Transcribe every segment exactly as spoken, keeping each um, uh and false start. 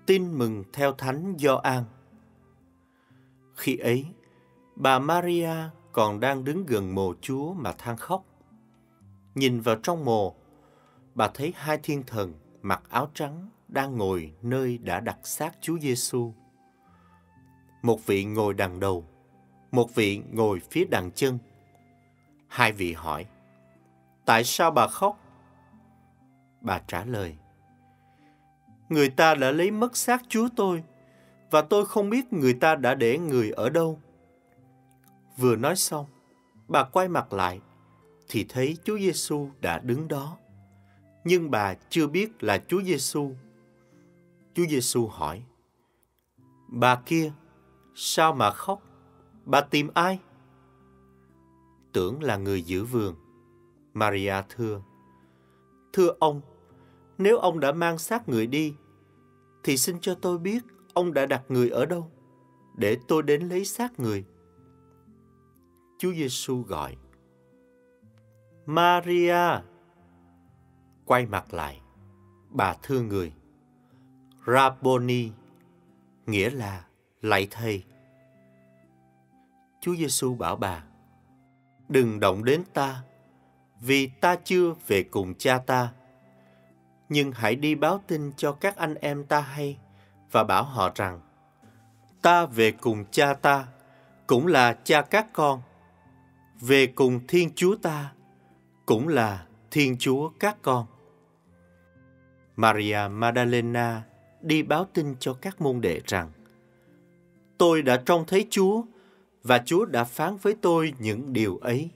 Tin mừng theo Thánh Gioan. Khi ấy, bà Maria còn đang đứng gần mồ Chúa mà than khóc. Nhìn vào trong mồ, bà thấy hai thiên thần mặc áo trắng đang ngồi nơi đã đặt xác Chúa Giêsu. Một vị ngồi đằng đầu, một vị ngồi phía đằng chân. Hai vị hỏi: "Tại sao bà khóc?" Bà trả lời: "Người ta đã lấy mất xác Chúa tôi, và tôi không biết người ta đã để người ở đâu." Vừa nói xong, bà quay mặt lại thì thấy Chúa Giêsu đã đứng đó, nhưng bà chưa biết là Chúa Giêsu. Chúa Giêsu hỏi: "Bà kia, sao mà khóc? Bà tìm ai?" "Tưởng là người giữ vườn." Maria thưa: "Thưa ông, nếu ông đã mang xác người đi, thì xin cho tôi biết ông đã đặt người ở đâu, để tôi đến lấy xác người." Chúa Giêsu gọi: "Maria!" Quay mặt lại, bà thưa người: "Rabboni", nghĩa là lạy thầy. Chúa Giêsu bảo bà: "Đừng động đến ta, vì ta chưa về cùng Cha ta. Nhưng hãy đi báo tin cho các anh em ta hay, và bảo họ rằng, ta về cùng Cha ta, cũng là Cha các con, về cùng Thiên Chúa ta, cũng là Thiên Chúa các con." Maria Magdalena đi báo tin cho các môn đệ rằng: "Tôi đã trông thấy Chúa, và Chúa đã phán với tôi những điều ấy."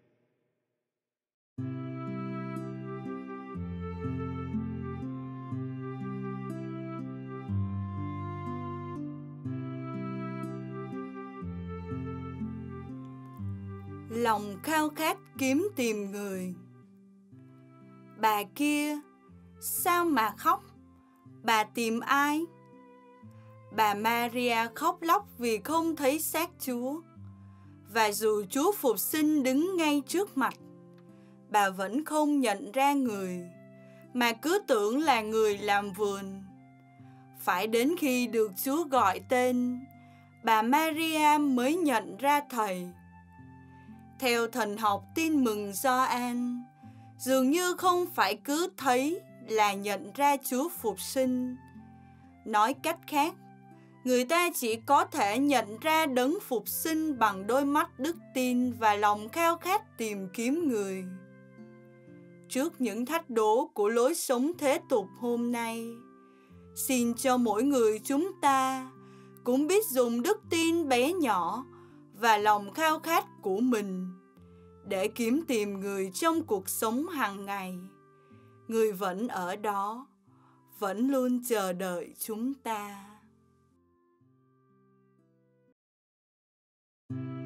Lòng khao khát kiếm tìm người. Bà kia, sao mà khóc? Bà tìm ai? Bà Maria khóc lóc vì không thấy xác Chúa. Và dù Chúa phục sinh đứng ngay trước mặt, bà vẫn không nhận ra người, mà cứ tưởng là người làm vườn. Phải đến khi được Chúa gọi tên, bà Maria mới nhận ra Thầy. Theo thần học Tin mừng Gioan, dường như không phải cứ thấy là nhận ra Chúa phục sinh. Nói cách khác, người ta chỉ có thể nhận ra đấng phục sinh bằng đôi mắt đức tin và lòng khao khát tìm kiếm người. Trước những thách đố của lối sống thế tục hôm nay, xin cho mỗi người chúng ta cũng biết dùng đức tin bé nhỏ và lòng khao khát của mình để kiếm tìm người trong cuộc sống hàng ngày. Người vẫn ở đó, vẫn luôn chờ đợi chúng ta.